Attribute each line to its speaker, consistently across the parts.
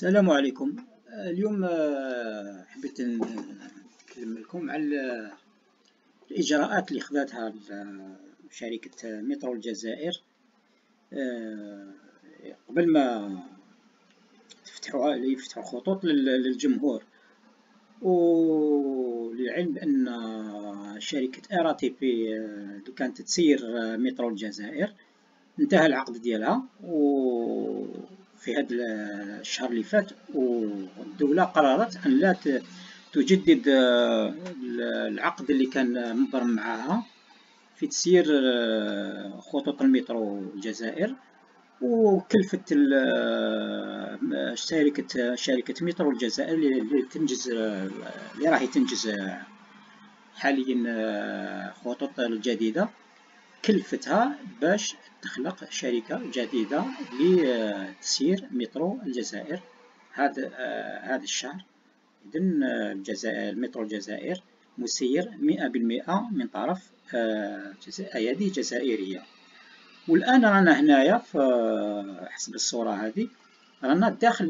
Speaker 1: السلام عليكم. اليوم حبيت نتكلم لكم على الإجراءات اللي خذتها شركة مترو الجزائر قبل ما يفتحوا خطوط للجمهور. وللعلم بأن شركة RATP اللي كانت تسير مترو الجزائر انتهى العقد ديالها في هذا الشهر اللي فات، والدولة قررت أن لا تجدد العقد اللي كان مبرم معها في تسيير خطوط المترو الجزائر، وكلفت شركة مترو الجزائر اللي راهي تنجز حاليا خطوط الجديدة، كلفتها باش تخلق شركة جديدة لتسيير مترو الجزائر هذا الشهر. إذن المترو الجزائر مسير 100% من طرف أيادي جزائرية. والآن رانا هنايا في حسب الصورة هذه، رانا داخل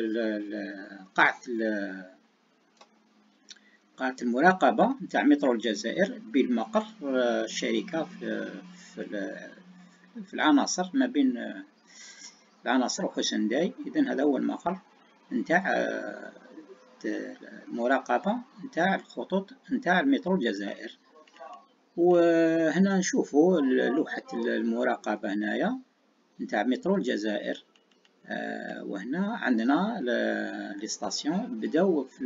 Speaker 1: قاعة المراقبة نتاع مترو الجزائر بالمقر الشركة في العناصر ما بين العناصر وحسنداي. إذن هذا هو المقر نتاع المراقبة نتاع الخطوط نتاع المترو الجزائر. وهنا نشوفوا لوحة المراقبة هنايا نتاع مترو الجزائر. وهنا عندنا لي ستاسيون بداو في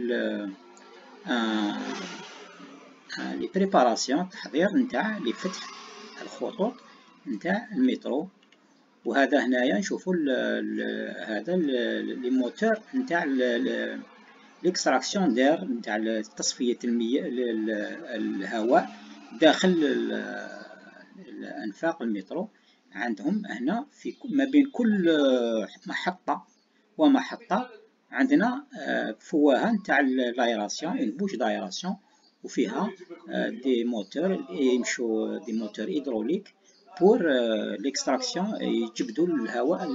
Speaker 1: لي بريباراسيون، تحضير نتاع لفتح الخطوط نتاع المترو. وهذا هنايا نشوفوا هذا لي موتور نتاع ليكستراكسيون دير نتاع تصفية الهواء داخل الأنفاق المترو. عندهم هنا في ما بين كل محطة ومحطة عندنا فواهة نتاع لايراسيون، البوش دايراسيون، وفيها دي موتور يمشوا، دي موتور هيدروليك بور ليكستراكسيون، يجبدوا الهواء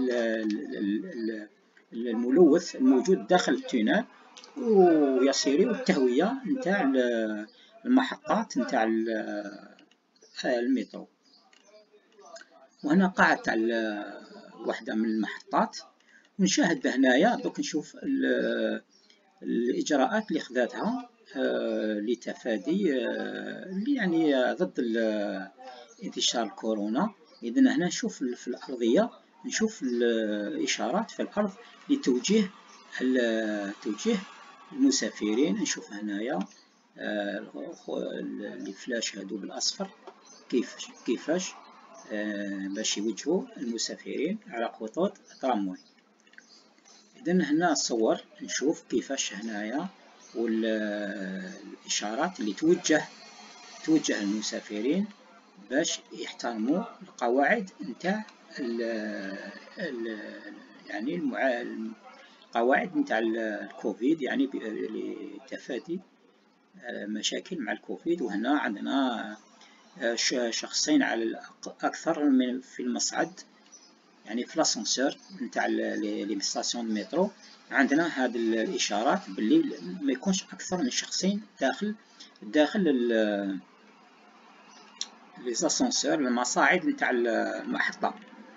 Speaker 1: الملوث الموجود داخل التونال ويصيروا التهوية نتاع المحطات نتاع المترو. وهنا قاعة تاع واحدة من المحطات، ونشاهد هنايا دوك نشوف الإجراءات اللي خذاتها لتفادي يعني ضد انتشار الكورونا. إذن هنا نشوف في الأرضية، نشوف الإشارات في الأرض لتوجيه المسافرين. نشوف هنايا لي فلاش هادو بالأصفر كيفاش باش يوجهوا المسافرين على خطوط الترامواي. إذن هنا الصور نشوف كيفاش هنايا والإشارات اللي توجه المسافرين باش يحترموا القواعد نتاع يعني القواعد نتاع الكوفيد، يعني لتفادي مشاكل مع الكوفيد. وهنا عندنا شخصين على أكثر من في المصعد، يعني في لاسانسور نتاع لي ستاسيون المترو. عندنا هذه الإشارات باللي ما يكونش أكثر من شخصين داخل لي زاسانسور، المصاعد نتاع المحطة.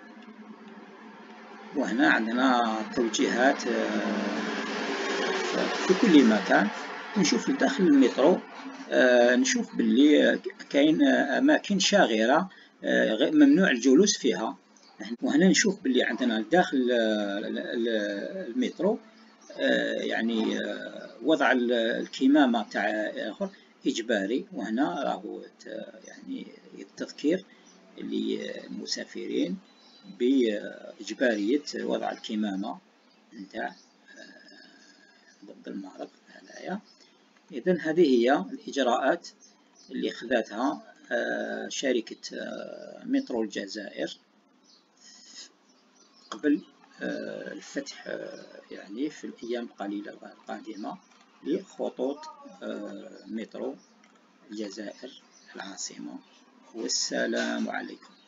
Speaker 1: وهنا عندنا توجيهات في كل مكان. نشوف داخل المترو، نشوف باللي كاين أماكن شاغرة ممنوع الجلوس فيها. وهنا نشوف باللي عندنا داخل المترو يعني وضع الكمامة تاع آخر إجباري. وهنا راهو يعني التذكير للمسافرين بإجبارية وضع الكمامة نتاع ضد المرض هنايا. إذن هذه هي الإجراءات اللي خذاتها شركة مترو الجزائر قبل الفتح يعني في الأيام القليلة القادمة لخطوط مترو الجزائر العاصمة. والسلام عليكم.